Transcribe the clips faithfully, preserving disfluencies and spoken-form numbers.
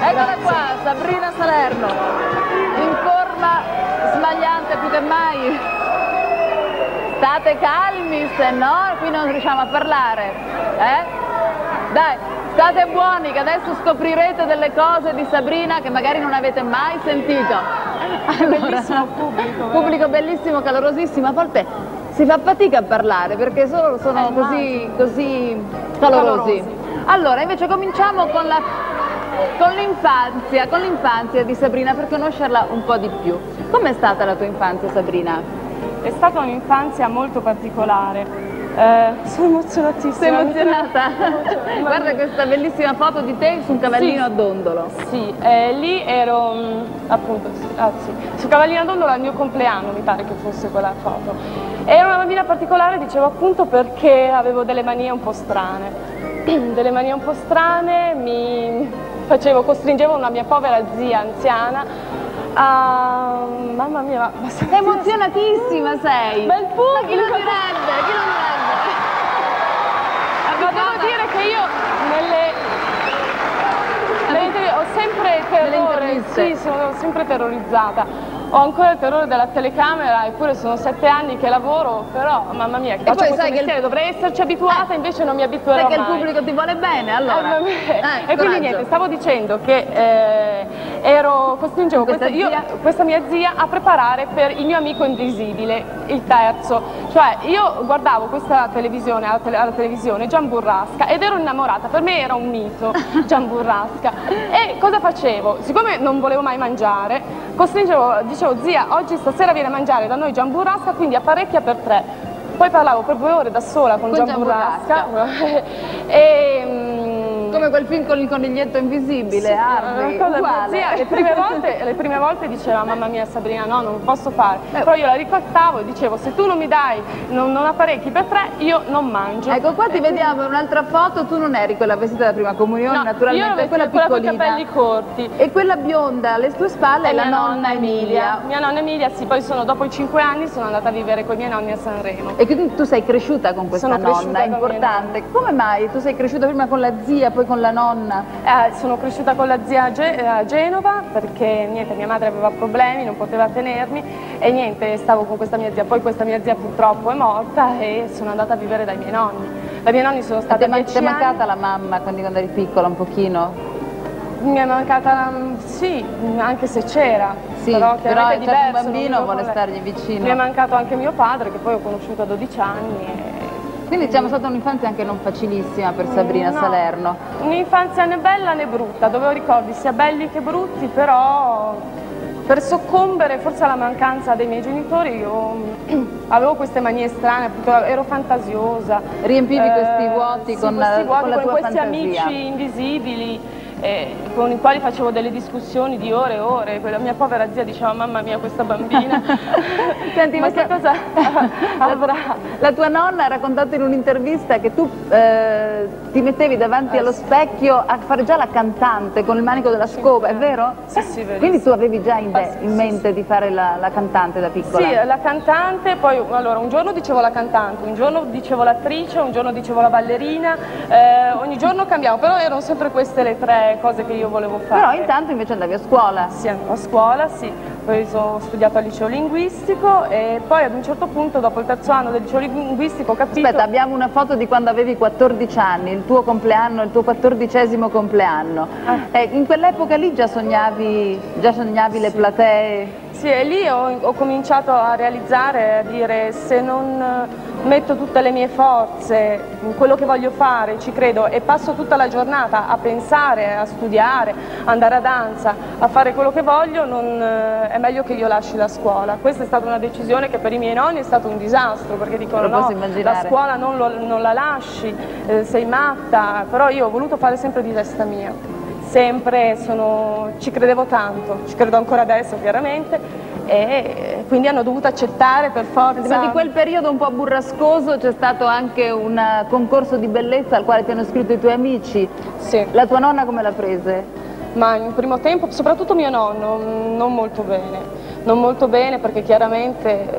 Eccola qua, Sabrina Salerno, in forma smagliante più che mai. State calmi, se no qui non riusciamo a parlare. Eh? Dai, state buoni che adesso scoprirete delle cose di Sabrina che magari non avete mai sentito. Allora, bellissimo pubblico. Pubblico bellissimo, calorosissimo, a volte si fa fatica a parlare perché solo sono eh, così, così calorosi. calorosi. Allora, invece cominciamo con la... con l'infanzia, con l'infanzia di Sabrina, per conoscerla un po' di più. Com'è stata la tua infanzia, Sabrina? È stata un'infanzia molto particolare. Eh, sono emozionatissima. Sei emozionata? Guarda questa bellissima foto di te su un cavallino sì, a dondolo. Sì, eh, lì ero mh, appunto, ah, sì. Sul cavallino a dondolo al mio compleanno, mi pare che fosse quella foto. Era una bambina particolare, dicevo appunto, perché avevo delle manie un po' strane. Delle manie un po' strane, mi facevo, costringevo una mia povera zia anziana a... Mamma mia, ma... ma sei emozionatissima, sei! Bel pubblico! Ma chi lo direbbe? Chi lo direbbe? Ma devo dire che io nelle... nelle ho sempre terrore, sì, sono sempre terrorizzata. Ho ancora il terrore della telecamera, eppure sono sette anni che lavoro, però mamma mia, che faccio questo mestiere, il... dovrei esserci abituata, eh, invece non mi abituerò mai. Perché il pubblico ti vuole bene, allora. Eh, eh, e quindi coraggio. niente, stavo dicendo che eh, ero, costringevo questa, io, questa mia zia a preparare per il mio amico invisibile, il terzo. Cioè io guardavo questa televisione, alla, tele, alla televisione, Gian Burrasca, ed ero innamorata, per me era un mito, Gian Burrasca. E cosa facevo? Siccome non volevo mai mangiare, costringevo, dicevo, zia, oggi stasera viene a mangiare da noi Gian Burrasca, quindi apparecchia per tre. Poi parlavo per due ore da sola con, con Gian Burrasca. e, come quel film con il coniglietto invisibile, sì, Harvey, uguale. Zia, le, prime volte, le prime volte diceva, mamma mia Sabrina, no, non posso fare. Eh. Però io la ricattavo e dicevo, se tu non mi dai, non, non apparecchi per tre, io non mangio. Ecco, qua ti e vediamo quindi... un'altra foto, tu non eri quella vestita da prima comunione, no, naturalmente, io quella quella piccolina. con i capelli corti. E quella bionda alle tue spalle è la nonna, nonna Emilia. Emilia. Mia nonna Emilia, sì, poi sono, dopo i cinque anni sono andata a vivere con i miei nonni a Sanremo. E quindi tu sei cresciuta con questa sono nonna, è importante. Come mai? Tu sei cresciuta prima con la zia, poi con la nonna? Eh, sono cresciuta con la zia a Genova perché niente, mia madre aveva problemi, non poteva tenermi e niente, stavo con questa mia zia. Poi questa mia zia purtroppo è morta e sono andata a vivere dai miei nonni. I miei nonni sono stati dieci anni. Ti è mancata la mamma quando eri piccola un pochino? Mi è mancata, sì, anche se c'era. Sì, però, però è diverso, un bambino vuole stargli vicino. Mi è mancato anche mio padre che poi ho conosciuto a dodici anni. E... Quindi diciamo è stata un'infanzia anche non facilissima per Sabrina no, Salerno. Un'infanzia né bella né brutta, dove ho ricordi sia belli che brutti, però per soccombere forse alla mancanza dei miei genitori io avevo queste manie strane, appunto, ero fantasiosa. Riempivi eh, questi vuoti sì, con, questi vuoti, con la con tua questi fantasia. amici invisibili. Eh, con i quali facevo delle discussioni di ore e ore. La mia povera zia diceva, mamma mia, questa bambina. Senti, ma che cosa avrà? La tua nonna ha raccontato in un'intervista che tu eh, ti mettevi davanti eh, allo sì. specchio a fare già la cantante con il manico della scopa, sì, è vero? Sì, sì, verissimo. Quindi tu avevi già in, ah, sì, in mente sì, di fare la, la cantante da piccola? Sì, la cantante, poi allora un giorno dicevo la cantante, un giorno dicevo l'attrice, un giorno dicevo la ballerina, eh, ogni giorno cambiavo, però erano sempre queste le tre cose che io volevo fare. Però intanto invece andavi a scuola? Sì, a scuola, sì. Poi ho studiato al liceo linguistico e poi ad un certo punto, dopo il terzo anno del liceo linguistico, ho capito... Aspetta, abbiamo una foto di quando avevi quattordici anni, il tuo compleanno, il tuo quattordicesimo compleanno. Ah. Eh, in quell'epoca lì già sognavi, già sognavi sì. le platee? Sì, e lì ho, ho cominciato a realizzare, a dire se non metto tutte le mie forze in quello che voglio fare, ci credo e passo tutta la giornata a pensare, a studiare, andare a danza, a fare quello che voglio, non, eh, è meglio che io lasci la scuola. Questa è stata una decisione che per i miei nonni è stato un disastro, perché dicono no, la scuola non, lo, non la lasci, eh, sei matta, però io ho voluto fare sempre di testa mia. Sempre sono, ci credevo tanto, ci credo ancora adesso chiaramente e quindi hanno dovuto accettare per forza. Ma di quel periodo un po' burrascoso c'è stato anche un concorso di bellezza al quale ti hanno iscritto i tuoi amici. Sì. La tua nonna come l'ha prese? Ma in primo tempo, soprattutto mio nonno, non molto bene, non molto bene perché chiaramente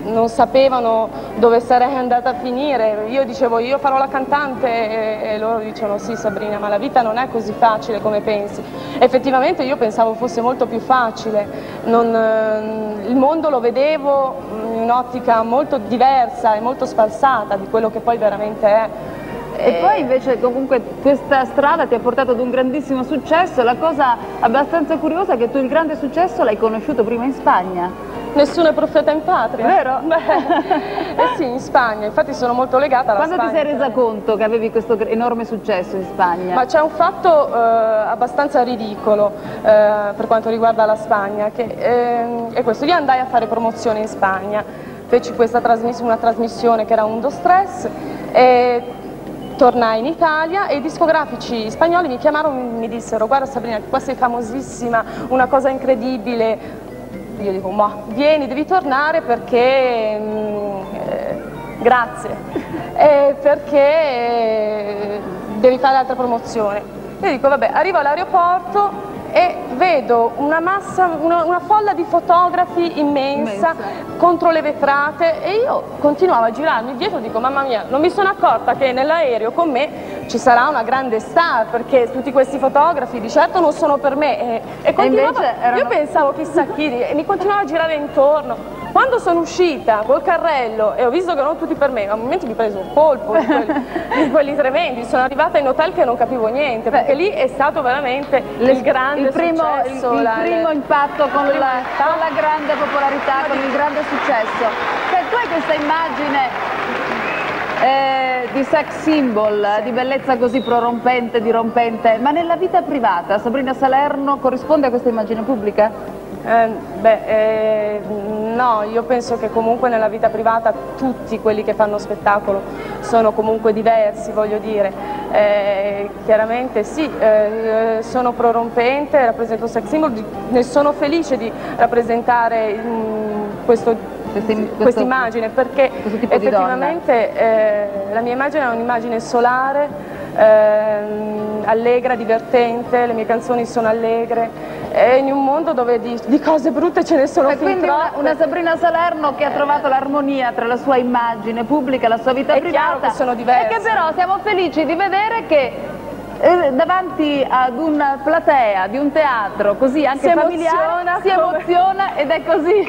non sapevano dove sarei andata a finire. Io dicevo io farò la cantante e, e loro dicono sì Sabrina, ma la vita non è così facile come pensi. Effettivamente io pensavo fosse molto più facile, non, eh, il mondo lo vedevo in un'ottica molto diversa e molto sfalsata di quello che poi veramente è. E poi invece comunque questa strada ti ha portato ad un grandissimo successo. La cosa abbastanza curiosa è che tu il grande successo l'hai conosciuto prima in Spagna. Nessuno è profeta in patria. Vero? Beh, eh sì, in Spagna, infatti sono molto legata alla Quando Spagna. Quando ti sei resa conto che avevi questo enorme successo in Spagna? Ma c'è un fatto eh, abbastanza ridicolo eh, per quanto riguarda la Spagna, che eh, è questo. Io andai a fare promozione in Spagna, feci questa trasmiss- una trasmissione che era Undo Stress, e tornai in Italia e i discografici spagnoli mi chiamarono e mi dissero guarda Sabrina, qua sei famosissima, una cosa incredibile. Io dico ma vieni, devi tornare perché mm, eh, grazie eh, perché eh, devi fare altra promozione. Io dico vabbè, arrivo all'aeroporto e vedo una massa, una, una folla di fotografi immensa, immensa contro le vetrate, e io continuavo a girarmi dietro e dico mamma mia, non mi sono accorta che nell'aereo con me ci sarà una grande star, perché tutti questi fotografi di certo non sono per me, e, e continuavo, e erano... io pensavo chissà chi, e mi continuavo a girare intorno. Quando sono uscita col carrello e ho visto che erano tutti per me, a un momento mi ho preso un colpo di quelli, di quelli tremendi, sono arrivata in hotel che non capivo niente, perché lì è stato veramente le, il grande il primo, successo. Il, il la, primo impatto con, primo la, con la grande popolarità, con il grande successo. Cioè, tu hai questa immagine eh, di sex symbol, sì, di bellezza così prorompente, dirompente, ma nella vita privata Sabrina Salerno corrisponde a questa immagine pubblica? Eh, beh, eh, no, io penso che comunque nella vita privata tutti quelli che fanno spettacolo sono comunque diversi, voglio dire. Eh, chiaramente sì, eh, sono prorompente, rappresento sex symbol, ne sono felice di rappresentare mh, questo, questa immagine, perché effettivamente eh, la mia immagine è un'immagine solare, eh, allegra, divertente, le mie canzoni sono allegre. È in un mondo dove di, di cose brutte ce ne sono fin quindi troppe. Una, una Sabrina Salerno che ha trovato l'armonia tra la sua immagine pubblica e la sua vita è privata. Chiaro che sono diverse. E che però siamo felici di vedere che eh, davanti ad una platea di un teatro così anche si familiare emoziona, si emoziona ed è così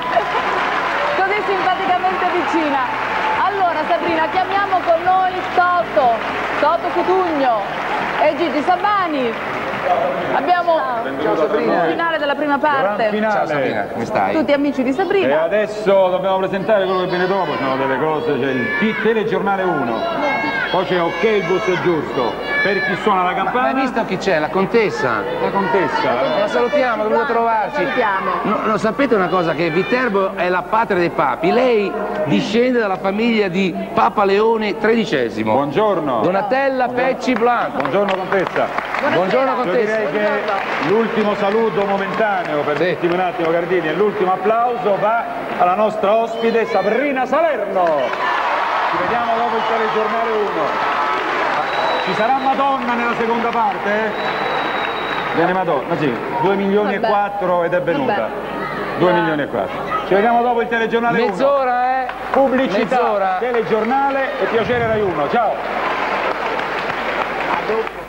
così simpaticamente vicina. Allora Sabrina, chiamiamo con noi Toto, Toto Cutugno e Gigi Sabani. Abbiamo il finale della prima parte. Finale. Ciao Sabrina, come stai? Tutti amici di Sabrina. E adesso dobbiamo presentare quello che viene dopo, sono delle cose, c'è il telegiornale uno, poi c'è Ok il bus è giusto, per chi suona la campana. Ma hai visto chi c'è? La contessa. La contessa. La salutiamo, è venuta a trovarci. Salutiamo. No, no, sapete una cosa, che Viterbo è la patria dei papi, lei discende dalla famiglia di Papa Leone tredicesimo. Buongiorno. Donatella Pecci Blanco. Buongiorno contessa. Buongiorno Io contessa. direi che l'ultimo saluto momentaneo, permettimi un attimo Gardini, e l'ultimo applauso va alla nostra ospite Sabrina Salerno. Ci vediamo dopo il telegiornale uno. Ci sarà Madonna nella seconda parte? Viene Madonna, sì, due milioni e quattro ed è venuta. due milioni e quattro. Ci vediamo dopo il telegiornale uno. Mezz'ora, eh? Pubblicità, Mezz'ora. telegiornale e piacere Rai uno. Ciao.